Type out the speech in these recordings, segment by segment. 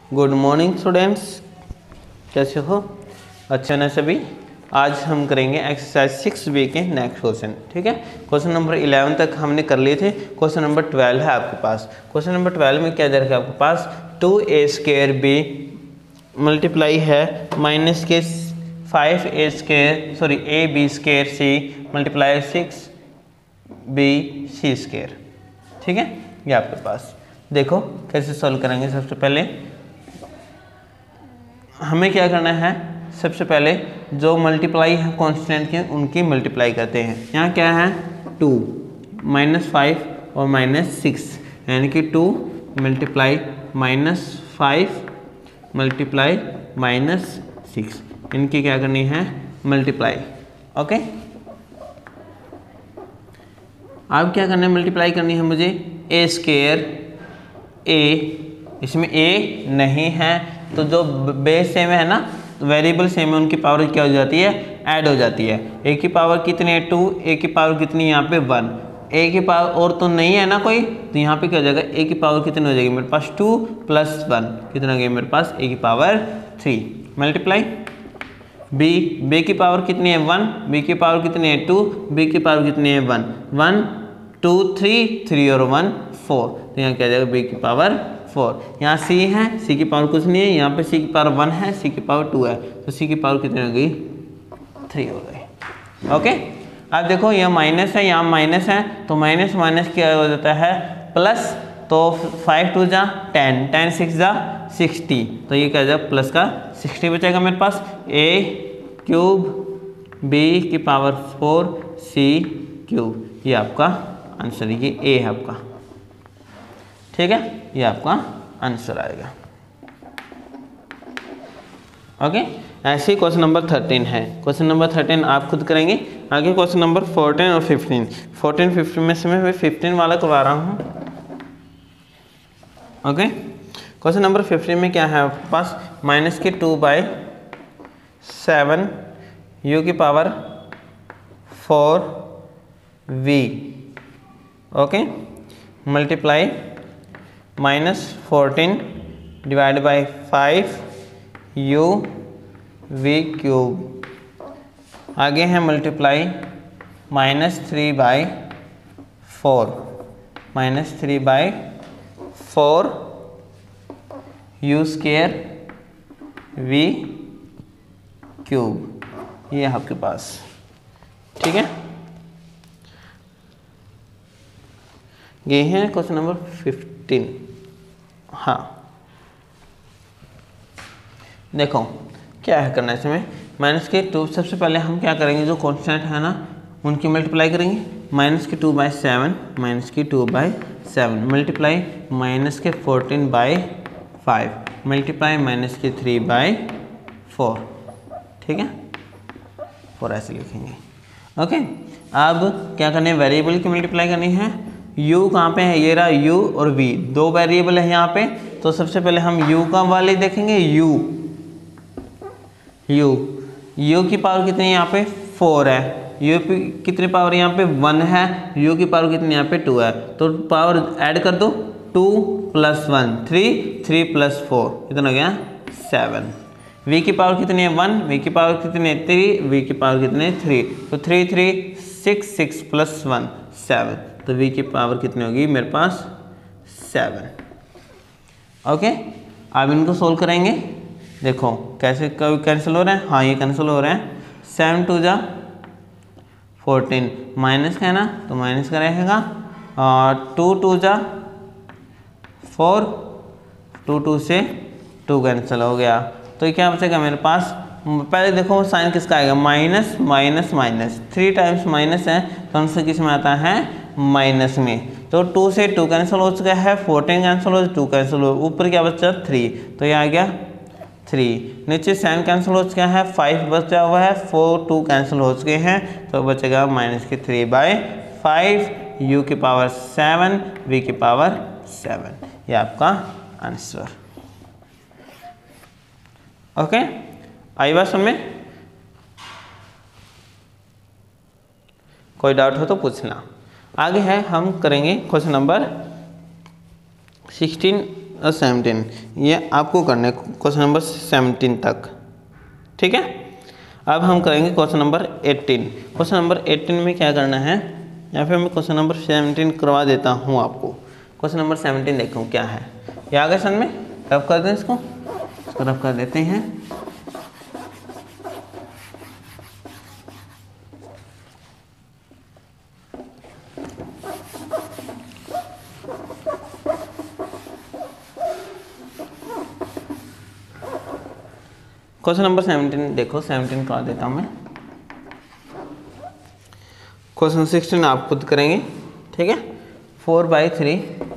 Good morning students, कैसे हो? अच्छा ना सभी। आज हम करेंगे एक्सरसाइज 6B के नेक्स्ट क्वेश्चन। ठीक है, क्वेश्चन नंबर 11 तक हमने कर लिए थे। क्वेश्चन नंबर 12 है आपके पास। क्वेश्चन नंबर 12 में क्या दे रखा है आपके पास? 2a² मल्टीप्लाई है माइनस के 5ab² मल्टीप्लाई 6bc²। ठीक है, ये आपके पास। देखो कैसे सॉल्व करेंगे। सबसे पहले हमें क्या करना है, सबसे पहले जो मल्टीप्लाई है कांस्टेंट के उनकी मल्टीप्लाई करते हैं। यहाँ क्या है 2 -5 और -6, यानी कि 2 मल्टीप्लाई -5 मल्टीप्लाई -6, इनकी क्या करनी है मल्टीप्लाई। ओके, अब क्या करना है, मल्टीप्लाई करनी है मुझे a²। इसमें a नहीं है तो जो बेस सेम है ना, वेरिएबल सेम है, उनकी पावर क्या हो जाती है, ऐड हो जाती है। a की पावर कितनी है 2, a की पावर कितनी है यहाँ पे 1, a की पावर और तो नहीं है ना कोई, तो यहाँ पे क्या हो जाएगा, a की पावर कितनी हो जाएगी मेरे पास 2 + 1, कितना हो गया मेरे पास a की पावर 3 मल्टीप्लाई b की पावर कितनी है 1, b की पावर कितनी है 2, b की पावर कितनी है 1 1 2 3 3 और 1 4, तो यहाँ क्या हो जाएगा b की पावर 4। यहाँ c है, c की पावर कुछ नहीं है, यहाँ पे c की पावर 1 है, c की पावर 2 है, तो c की पावर कितनी हो गई 3 हो गई। ओके, अब देखो यहाँ माइनस है, यहाँ माइनस है, तो माइनस माइनस क्या हो जाता है प्लस, तो 5 2 जा 10, 10 6 जा 60, तो ये क्या जाएगा प्लस का 60 बचेगा मेरे पास। a³ b की पावर 4 c³, ये आपका आंसर है, ये a है आपका। ठीक है, ये आपका आंसर आएगा। ओके, ऐसे ही क्वेश्चन नंबर 13 है। क्वेश्चन नंबर 13 आप खुद करेंगे। आगे क्वेश्चन नंबर 14 और 15, 14 15 में से मैं 15 वाला करवा रहा हूँ। ओके, क्वेश्चन नंबर 15 में क्या है आपके पास, -2/7 u की power 4v, okay, multiply -14 / 5 u v³। आगे है मल्टीप्लाई -3/4 u² v³, ये आपके पास। ठीक है, ये है क्वेश्चन नंबर 15। हाँ, देखो क्या है करना है इसमें, -2। सबसे पहले हम क्या करेंगे, जो कांस्टेंट है ना उनकी मल्टीप्लाई करेंगे। -2/7 -2/7 मल्टीप्लाई -14/5 मल्टीप्लाई -3/4। ठीक है, 4 ऐसे लिखेंगे। ओके, अब क्या करना है, वेरिएबल की मल्टीप्लाई करनी है। u कहाँ पे है, ये रहा u और v, दो वेरिएबल है यहाँ पे, तो सबसे पहले हम u का वाले देखेंगे। u की पावर कितनी है यहाँ पे 4 है, u की कितनी पावर यहाँ पे 1 है, u की पावर कितनी यहाँ पे 2 है, तो पावर ऐड कर दो, 2 + 1 3 3 + 4 कितना हो गया 7। v की पावर कितनी है 1, v की पावर कितनी है 3, v की पावर कितनी है 3, तो 3 3 6 6 + 1 7, तो v की पावर कितनी होगी मेरे पास 7। ओके, अब इनको सोल्व करेंगे। देखो कैसे कैंसिल हो रहे हैं, हाँ ये कैंसिल हो रहे हैं। 7 2 जा 14, माइनस का है ना तो माइनस का रहेगा, और 2 2 जा 4, 2 2 से 2 कैंसिल हो गया, तो ये क्या बचेगा मेरे पास। पहले देखो साइन किसका आएगा, minus minus minus, 3 times minus है तो आंसर किस में आता है माइनस में। तो 2 से 2 कैंसिल हो चुका है, 14 कैंसिल हो, 2 कैंसिल हो, ऊपर क्या बचा 3, तो ये आ गया 3, नीचे 7 कैंसिल हो चुका है, 5 बचा हुआ है, 4 2 कैंसिल हो चुके हैं, तो बचेगा -3/5 u की पावर 7 v की पावर 7, ये आपका आंसर। ओके, आई बात समझ में? कोई डाउट हो तो पूछना। आगे है हम करेंगे क्वेश्चन नंबर 16 और 17, ये आपको करना है क्वेश्चन नंबर 17 तक। ठीक है, अब हम करेंगे क्वेश्चन नंबर 18। क्वेश्चन नंबर 18 में क्या करना है, या फिर मैं क्वेश्चन नंबर 17 करवा देता हूँ आपको। क्वेश्चन नंबर 17 देखो क्या है, ये आ गया सन में, रब कर दें इसको रब कर देते हैं। क्वेश्चन नंबर 17 देखो, 17 करवा देता हूँ मैं। क्वेश्चन 16 आप खुद करेंगे। ठीक है, 4/3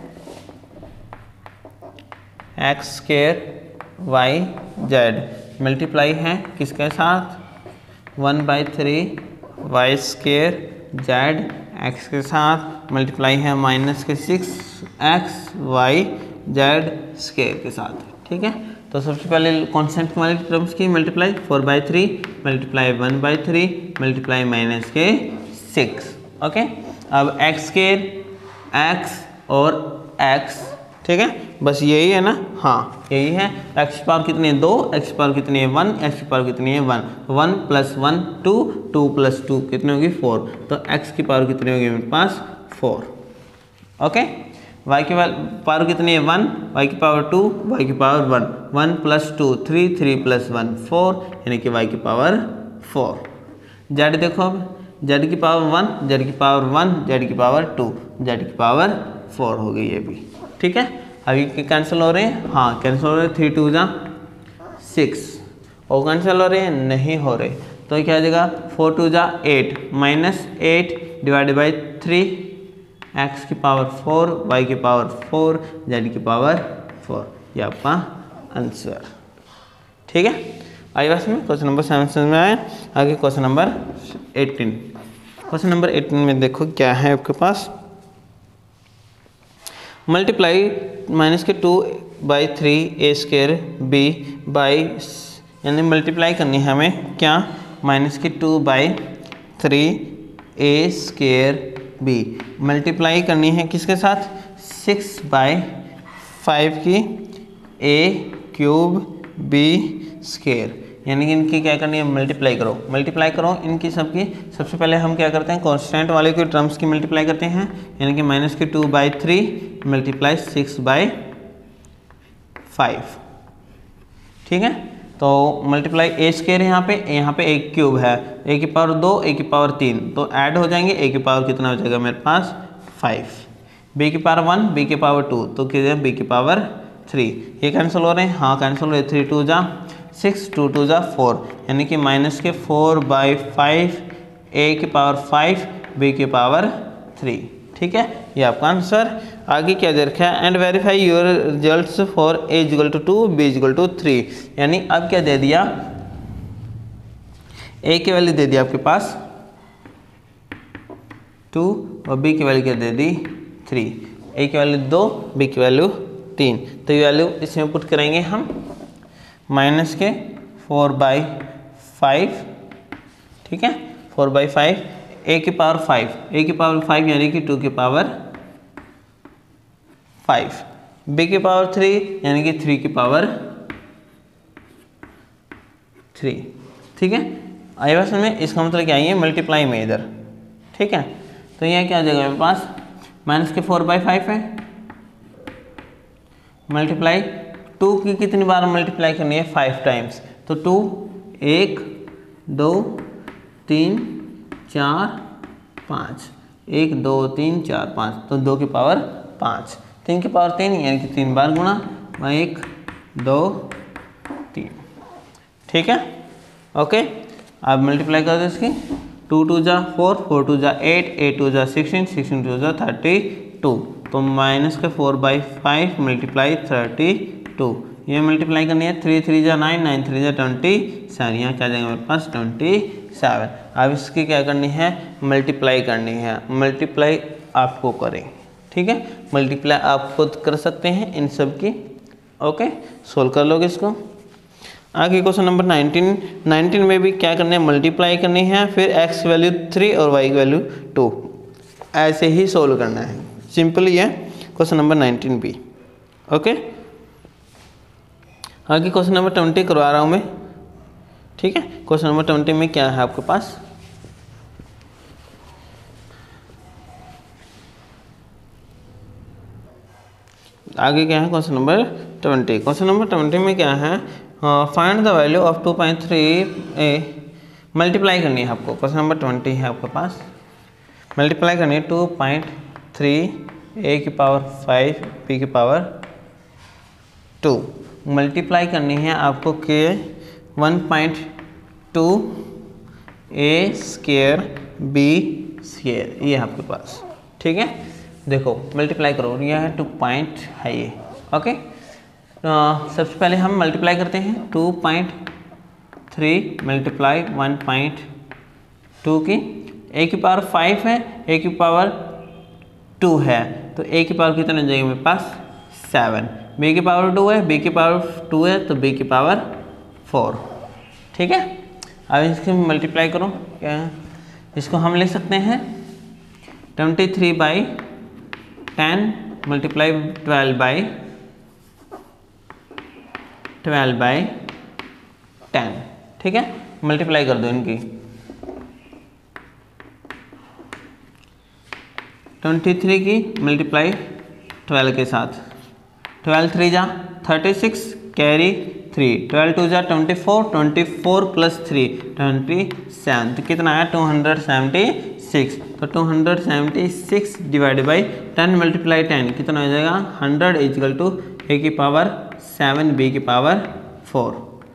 x square y z multiply है किसके साथ, 1/3 वाई स्क्वायर जेड एक्स के साथ मल्टीप्लाई है -6 एक्स वाई जेड स्क्वायर के साथ। ठीक है, तो सबसे पहले कांस्टेंट वाले टर्म्स की मल्टीप्लाई, 4/3 मल्टीप्लाई 1/3 मल्टीप्लाई -6। ओके, अब एक्स स्क्वायर एक्स और एक्स, ठीक है, बस यही है ना, हाँ यही है। एक्स की पावर कितनी है 2, एक्स की पावर कितनी है 1, एक्स की पावर कितनी है 1, 1 + 1 2, 2 + 2 कितनी होगी 4, तो एक्स की पावर कितनी होगी मेरे पास 4। ओके, y की पावर कितनी है 1, y की पावर 2, y की पावर 1, 1 + 2 3, 3 + 1 4, यानी कि y की पावर 4। z देखो, अब z की पावर 1, z की पावर 1, z की पावर 2, z की पावर 4 हो गई ये भी। ठीक है, अभी कैंसिल हो रहे हैं, हाँ कैंसिल हो रहे हैं, 3 × 2 = 6, और कैंसिल हो रहे हैं, नहीं हो रहे, तो क्या आ जाएगा 4 × 2 = 8, -8 / 3 x की पावर 4, y की पावर 4, z की पावर 4, ये आपका आंसर। ठीक है, आई बात में क्वेश्चन नंबर 7 में आए। आगे क्वेश्चन नंबर 18। क्वेश्चन नंबर 18 में देखो क्या है आपके पास, multiply -2/3 a square b by, यानी मल्टीप्लाई करनी है हमें क्या, -2/3 a स्क्वायर b मल्टीप्लाई करनी है किसके साथ, 6/5 की a³ b स्क्वायर, यानी कि इनकी क्या करनी है मल्टीप्लाई करो इनकी सबकी। सबसे पहले हम क्या करते हैं, कांस्टेंट वाले के टर्म्स की मल्टीप्लाई करते हैं, यानी कि -2/3 मल्टीप्लाई 6/5। ठीक है, तो मल्टीप्लाई a स्क्वायर यहाँ पे a³ है, a की पावर 2, a की पावर 3, तो ऐड हो जाएंगे, a की पावर कितना हो जाएगा मेरे पास 5, b की पावर 1, b की पावर 2, तो कितने b की पावर 3, ये कैंसिल हो रहे हैं, हाँ कैंसिल हो रहे हैं, 3 × 2 = 6, 2 × 2 = 4, यानी कि -4/5 a की पावर 5, b की पावर 3। ठीक है, ये आपका आंसर। आगे क्या दे रखा है, and verify your results for a = 2, b = 3, यानी अब क्या दे दिया, a की वैल्यू दे दिया आपके पास 2 और b की वैल्यू क्या दे दी 3, a की वैल्यू 2, b की वैल्यू 3, तो ये वैल्यू इसमें पुट करेंगे हम, -4/5, ठीक है 4/5, a की पावर 5, यानी कि 2 की पावर 5, b की पावर 3, यानी कि 3 की पावर 3। ठीक है, आई बात में, इसका मतलब क्या है, मल्टीप्लाई में इधर। ठीक है, तो यह क्या आ जाएगा मेरे पास, -4/5 है, मल्टीप्लाई 2 की कितनी बार मल्टीप्लाई करनी है 5 टाइम्स, तो 2 1 2 3 4 5, 1 2 3 4 5, तो 2 की पावर 5, 3 की पावर 3, यानी कि 3 बार गुणा, 1 2 3। ठीक है, ओके, अब मल्टीप्लाई कर दो इसकी, 2 × 2 = 4, 4 × 2 = 8, 8 × 2 = 16, 16 × 2 = 32, तो -4/5 मल्टीप्लाई 32, ये मल्टीप्लाई करनी है, 3 × 3 = 9, 9 × 3 = 27, यहाँ क्या जाएगा मेरे पास 27। अब इसकी क्या करनी है, मल्टीप्लाई करनी है, मल्टीप्लाई आपको करें। ठीक है, मल्टीप्लाई आप खुद कर सकते हैं इन सब की। ओके, सोल्व कर लोगे इसको। आगे क्वेश्चन नंबर 19 में भी क्या करना है, मल्टीप्लाई करनी है, फिर x की वैल्यू 3 और y की वैल्यू 2, ऐसे ही सोल्व करना है, सिंपल ही है क्वेश्चन नंबर 19 भी। ओके, आगे क्वेश्चन नंबर 20 करवा रहा हूँ मैं, ठीक है। क्वेश्चन नंबर 20 में क्या है आपके पास, आगे क्या है क्वेश्चन नंबर 20। क्वेश्चन नंबर 20 में क्या है, find the value of 2.3a, multiply करनी है आपको। क्वेश्चन नंबर 20 है आपके पास, मल्टीप्लाई करनी है 2.3 a की पावर 5 b की पावर 2, मल्टीप्लाई करनी है आपको के 1.2 a स्क्वायर b स्क्वायर, ये आपके पास, ठीक है। देखो मल्टीप्लाई करो, यह है 2 पॉइंट है ये, ओके। सबसे पहले हम मल्टीप्लाई करते हैं 2.3 मल्टीप्लाई 1.2 की, a की पावर 5 है, a की पावर 2 है, तो a की पावर कितना जाएगी मेरे पास 7, b की पावर 2 है, b की पावर 2 है, तो b की पावर 4, ठीक है। अब इसको मल्टीप्लाई करो, क्या है, इसको हम लिख सकते हैं 23/10 मल्टीप्लाई 12/10, ठीक है। मल्टीप्लाई कर दो इनकी, 23 की मल्टीप्लाई 12 के साथ, 12 3 जा 36 कैरी 3, 12 2 जा 24, 24 प्लस 3 27, तो कितना आया 276, तो 276 डिवाइड बाई 10 मल्टीप्लाई 10 कितना हो जाएगा 100 इक्वल टू a की पावर 7 b की पावर 4,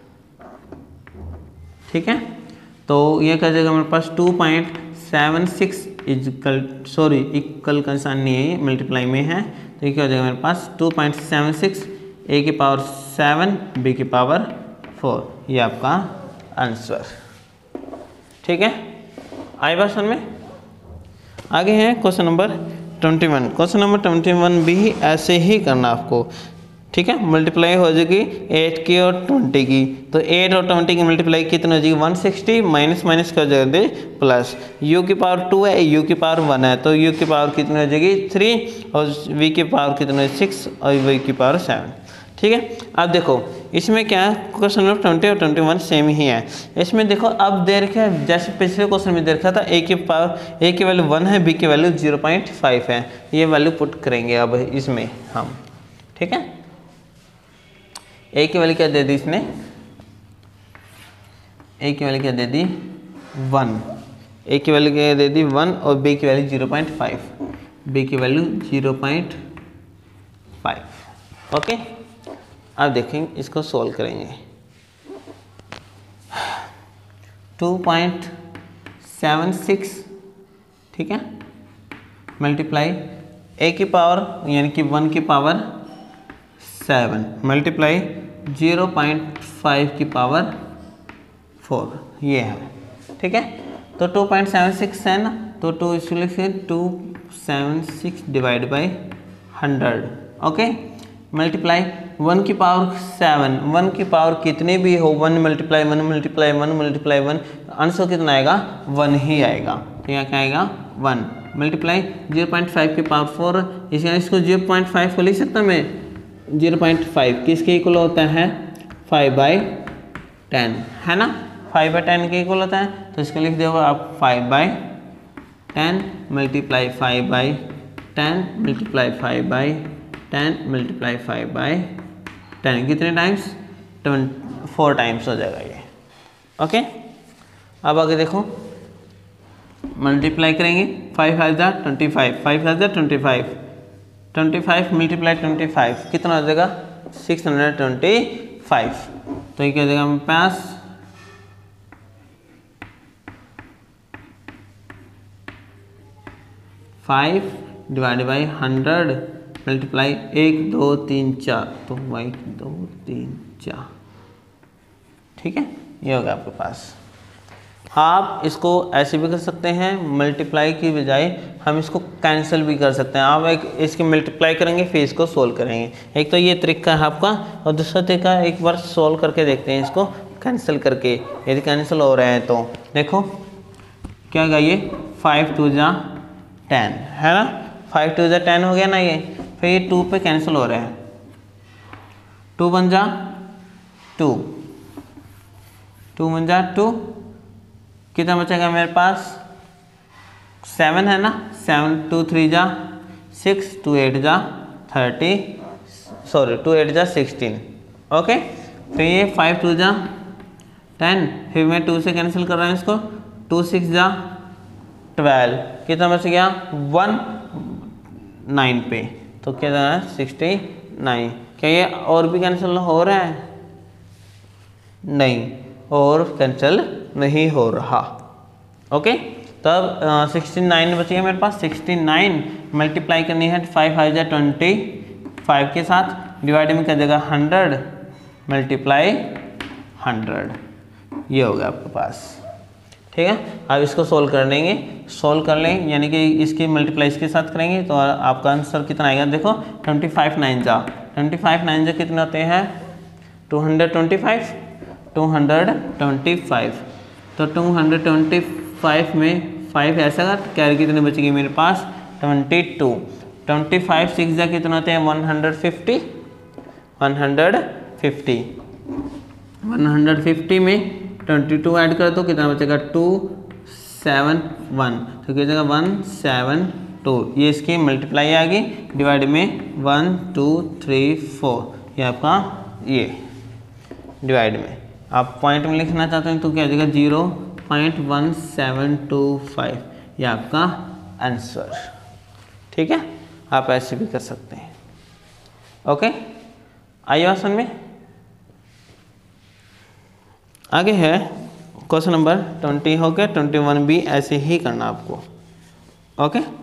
ठीक है। तो ये क्या जाएगा मेरे पास 2.76 इक्वल का निशान नहीं है, मल्टीप्लाई में है, तो ये क्या हो जाएगा मेरे पास 2.76 a की पावर 7 b की पावर 4, ये आपका आंसर, ठीक है। आई बात समझ में। आगे है क्वेश्चन नंबर 21। क्वेश्चन नंबर 21 भी ऐसे ही करना आपको, ठीक है। मल्टीप्लाई हो जाएगी 8 की और 20 की, तो 8 और 20 की मल्टीप्लाई कितनी हो जाएगी 160, माइनस माइनस कर जाएगी प्लस, u की पावर 2 है, u की पावर 1 है, तो u की पावर कितनी हो जाएगी 3 और v की पावर कितनी है 6 और v की पावर 7, ठीक है। अब देखो इसमें क्या है, क्वेश्चन नंबर 20 और 21 सेम ही है। इसमें देखो अब दे रखा है, जैसे पिछले क्वेश्चन में दे रखा था a की वैल्यू 1 है, b की वैल्यू 0.5 है, ये वैल्यू पुट करेंगे अब इसमें हम, ठीक है। a की वैल्यू क्या दे दी इसने, a की वैल्यू क्या दे दी 1, a की वैल्यू क्या दे दी 1 और b की वैल्यू 0.5, b की वैल्यू 0.5, ओके। अब देखेंगे इसको सोल्व करेंगे, 2.76, ठीक है, मल्टीप्लाई a की पावर यानी कि 1 की पावर 7 मल्टीप्लाई 0.5 की पावर 4, ये है, ठीक है। तो 2.76 है ना, तो 276 डिवाइड बाई 100, ओके। मल्टीप्लाई 1 की पावर 7, 1 की पावर कितनी भी हो 1 मल्टीप्लाई 1 मल्टीप्लाई 1 मल्टीप्लाई 1, आंसर कितना आएगा 1 ही आएगा, तो यहाँ क्या आएगा 1 मल्टीप्लाई 0.5 की पावर 4, इसको 0.5 को लिख सकता मैं 0.5 किसके इक्वल होता है 5/10, है ना, 5/10 के इक्वल होता है, तो इसको लिख दोगे आप 5/10 मल्टीप्लाई 5/10 मल्टीप्लाई 5/10 मल्टीप्लाई 5/10, कितने टाइम्स 4 टाइम्स हो जाएगा ये, ओके। अब आगे देखो मल्टीप्लाई करेंगे 5 5 जा 25, 5 5 जा 25, 25 मल्टीप्लाई 25 कितना हो जाएगा 625, तो ये क्या हो जाएगा मेरे पास 5 डिवाइड बाई 100 मल्टीप्लाई 1 2 3 4, तो 1 2 3 4, ठीक है, ये होगा आपके पास। आप इसको ऐसे भी कर सकते हैं, मल्टीप्लाई की बजाय हम इसको कैंसिल भी कर सकते हैं। आप एक इसकी मल्टीप्लाई करेंगे फिर इसको सोल्व करेंगे, एक तो ये तरीका है आपका, और दूसरा तरीका एक बार सोल्व करके देखते हैं इसको कैंसिल करके, यदि कैंसिल हो रहे हैं तो देखो क्या होगा, ये 5 2 जा 10 है ना, 5 2 जा 10 हो गया ना, ये फिर ये 2 पे कैंसिल हो रहा है, 2 1 जा 2, 2 × 2 कितना बचेगा मेरे पास 7 है ना, 7 2 3 जा 6, 2 8 जा 30, सॉरी 2 8 जा 16, ओके। तो ये 5 2 जा 10, फिर मैं 2 से कैंसिल कर रहा हूँ इसको, 2 6 जा 12, कितना बच गया 1 9 पे, तो क्या है 69। क्या ये और भी कैंसिल हो रहा है? नहीं, और कैंसिल नहीं हो रहा, ओके। तब 69 बच गया मेरे पास। 69 मल्टीप्लाई करनी है 5 5 जा 25 के साथ, डिवाइड में कर देगा 100 मल्टीप्लाई 100, ये हो गया आपके पास, ठीक है। अब इसको सोल्व कर लेंगे, सोल्व कर लें यानी कि इसकी मल्टीप्लाई इसके साथ करेंगे तो आपका आंसर कितना आएगा, देखो 25 9 जा 25 9 जा कितने होते हैं 225, 225, तो 225 में 5 ऐसा का कैरी कितने बचेगी मेरे पास 22, 25 6 जा कितने होते हैं 150, 150 में 22 ऐड कर दो कितना बचेगा 271, तो कितना 172, ये इसकी मल्टीप्लाई आ गई, डिवाइड में 1 2 3 4, ये आपका ये डिवाइड में आप पॉइंट में लिखना चाहते हैं तो क्या आ जाएगा 0.1725, ये आपका आंसर, ठीक है। आप ऐसे भी कर सकते हैं, ओके। आइए आसान में आगे है क्वेश्चन नंबर 20 हो गया, 21 भी ऐसे ही करना आपको, ओके।